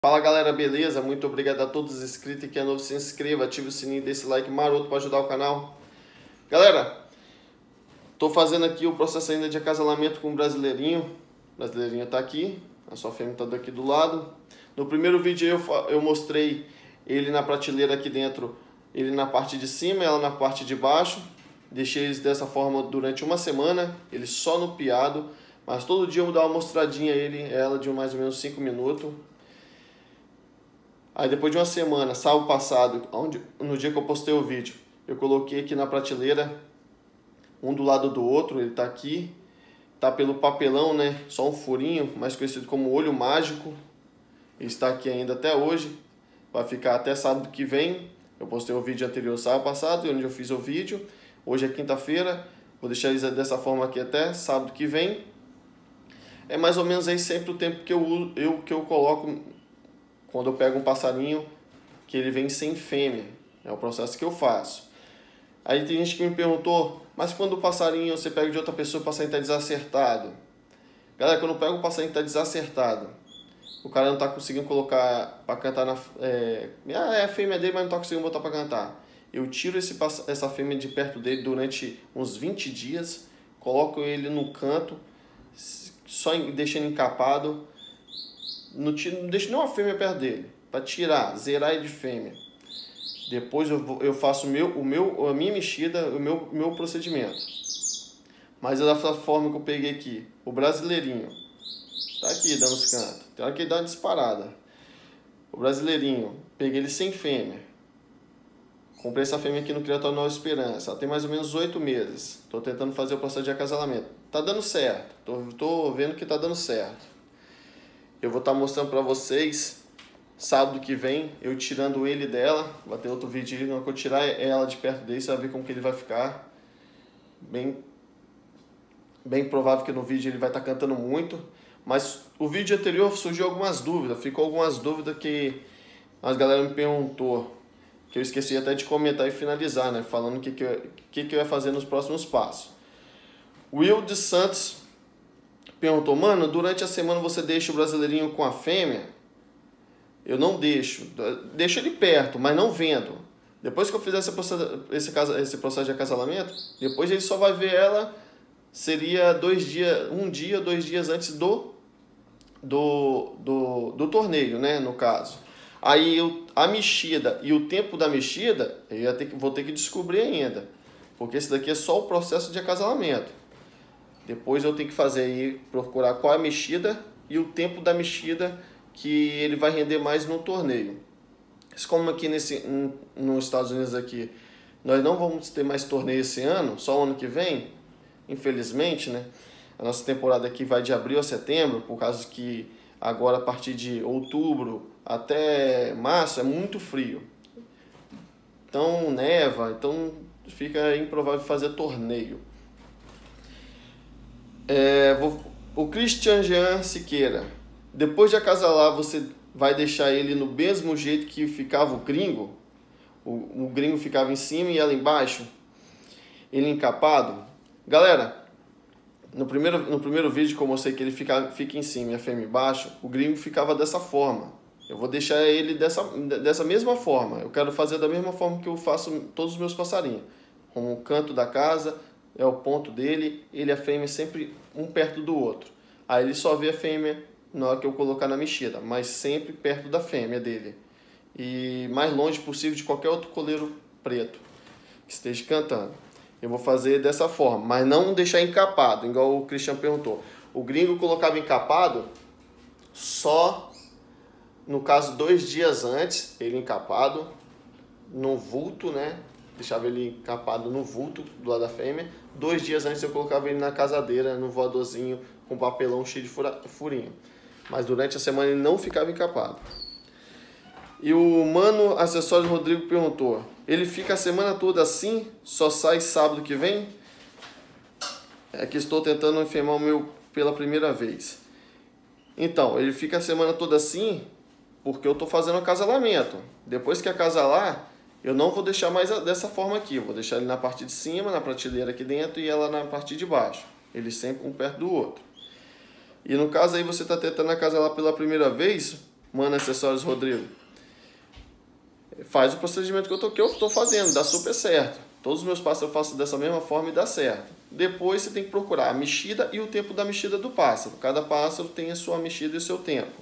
Fala galera, beleza? Muito obrigado a todos os inscritos e quem é novo se inscreva, ative o sininho desse like maroto para ajudar o canal. Galera, tô fazendo aqui o processo ainda de acasalamento com o brasileirinho. O brasileirinho tá aqui, a sua fêmea tá daqui do lado. No primeiro vídeo eu mostrei ele na prateleira aqui dentro, ele na parte de cima, ela na parte de baixo. Deixei eles dessa forma durante uma semana, ele só no piado, mas todo dia eu vou dar uma mostradinha a ela de mais ou menos 5 minutos. Aí depois de uma semana, sábado passado, no dia que eu postei o vídeo, eu coloquei aqui na prateleira, um do lado do outro, ele tá aqui, tá pelo papelão, né? Só um furinho, mais conhecido como olho mágico. Ele está aqui ainda até hoje, vai ficar até sábado que vem. Eu postei o vídeo anterior sábado passado, onde eu fiz o vídeo. Hoje é quinta-feira, vou deixar eles dessa forma aqui até sábado que vem. É mais ou menos aí sempre o tempo que eu coloco quando eu pego um passarinho que ele vem sem fêmea. É o processo que eu faço. Aí tem gente que me perguntou, mas quando o passarinho você pega de outra pessoa, o passarinho está desacertado? Galera, quando eu pego o passarinho está desacertado, o cara não está conseguindo colocar para cantar é a fêmea dele, mas não está conseguindo botar para cantar. Eu tiro essa fêmea de perto dele durante uns 20 dias, coloco ele no canto, só deixando encapado. Não deixo nenhuma fêmea perto dele, para tirar, zerar ele de fêmea. Depois eu faço a minha mexida, o meu procedimento. Mas é da forma que eu peguei aqui, o brasileirinho, tá aqui dando os cantos, tem hora que ele dá uma disparada. O brasileirinho, peguei ele sem fêmea. Comprei essa fêmea aqui no Criatório Nova Esperança, ela tem mais ou menos 8 meses. Estou tentando fazer o processo de acasalamento. Tá dando certo, tô vendo que tá dando certo. Eu vou estar mostrando para vocês sábado que vem, eu tirando ele dela. Vai ter outro vídeo aí, quando eu tirar ela de perto dele, você vai ver como que ele vai ficar. Bem provável que no vídeo ele vai estar cantando muito. Mas o vídeo anterior surgiu algumas dúvidas, ficou algumas dúvidas que as galera me perguntou, que eu esqueci até de comentar e finalizar, né? Falando o que eu ia fazer nos próximos passos. Will de Santos perguntou, mano, durante a semana você deixa o brasileirinho com a fêmea? Eu não deixo. Deixo ele perto, mas não vendo. Depois que eu fizer esse processo de acasalamento, depois ele só vai ver ela, seria 2 dias antes do torneio, né, no caso. Aí a mexida e o tempo da mexida, vou ter que descobrir ainda. Porque esse daqui é só o processo de acasalamento. Depois eu tenho que fazer aí, procurar qual é a mexida e o tempo da mexida que ele vai render mais no torneio. Como aqui nos Estados Unidos aqui, nós não vamos ter mais torneio esse ano, só o ano que vem, infelizmente, né? A nossa temporada aqui vai de abril a setembro, por causa que agora a partir de outubro até março é muito frio. Então neva, então fica improvável fazer torneio. O Christian Jean Siqueira, depois de acasalar, você vai deixar ele no mesmo jeito que ficava o gringo? O gringo ficava em cima e ela embaixo? Ele encapado? Galera, no primeiro vídeo que eu mostrei que ele fica em cima e a fêmea embaixo, o gringo ficava dessa forma. Eu vou deixar ele dessa mesma forma. Eu quero fazer da mesma forma que eu faço todos os meus passarinhos. Com o canto da casa, é o ponto dele, ele e a fêmea sempre um perto do outro. Aí ele só vê a fêmea na hora que eu colocar na mexida, mas sempre perto da fêmea dele. E mais longe possível de qualquer outro coleiro preto que esteja cantando. Eu vou fazer dessa forma, mas não deixar encapado, igual o Christian perguntou. O gringo colocava encapado só, no caso, 2 dias antes, ele encapado no vulto, né? Deixava ele encapado no vulto do lado da fêmea. 2 dias antes eu colocava ele na casadeira, no voadorzinho, com papelão cheio de furinho. Mas durante a semana ele não ficava encapado. E o Mano Acessórios Rodrigo perguntou, ele fica a semana toda assim? Só sai sábado que vem? É que estou tentando enfermar o meu pela primeira vez. Então, ele fica a semana toda assim porque eu estou fazendo acasalamento. Depois que acasalar, eu não vou deixar mais dessa forma aqui. Eu vou deixar ele na parte de cima, na prateleira aqui dentro, e ela na parte de baixo. Eles sempre um perto do outro. E no caso aí você está tentando acasalar pela primeira vez, Mano Acessórios Rodrigo. Faz o procedimento que eu tô fazendo, dá super certo. Todos os meus pássaros eu faço dessa mesma forma e dá certo. Depois você tem que procurar a mexida e o tempo da mexida do pássaro. Cada pássaro tem a sua mexida e o seu tempo.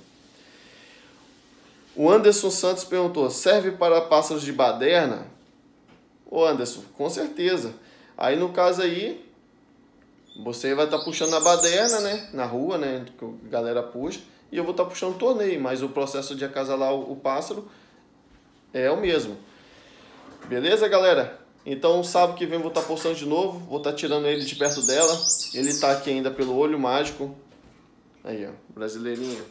O Anderson Santos perguntou, serve para pássaros de baderna? Ô Anderson, com certeza. Aí no caso aí, você vai estar puxando na baderna, né? Na rua, né? Que a galera puxa. E eu vou estar puxando o torneio, mas o processo de acasalar o pássaro é o mesmo. Beleza, galera? Então, sábado que vem eu vou estar postando de novo. Vou estar tirando ele de perto dela. Ele está aqui ainda pelo olho mágico. Aí, ó. Brasileirinho.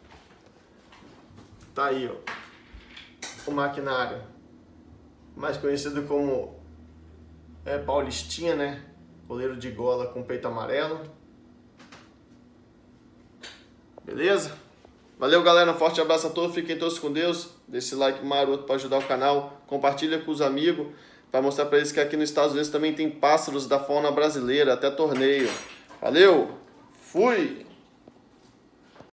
Tá aí, ó. O maquinário. Mais conhecido como Paulistinha, né? Coleiro de gola com peito amarelo. Beleza? Valeu, galera. Um forte abraço a todos. Fiquem todos com Deus. Deixe esse like maroto para ajudar o canal. Compartilha com os amigos. Para mostrar para eles que aqui nos Estados Unidos também tem pássaros da fauna brasileira. Até torneio. Valeu. Fui.